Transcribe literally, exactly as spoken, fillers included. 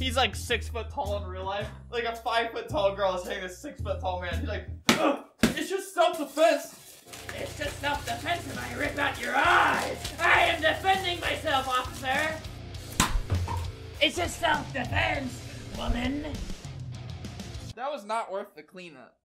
He's like six foot tall in real life. Like a five foot tall girl is hitting a six foot tall man. He's like, ugh, it's just self defense. It's just self-defense if I rip out your eyes! I am defending myself, officer! It's just self-defense, woman! That was not worth the cleanup.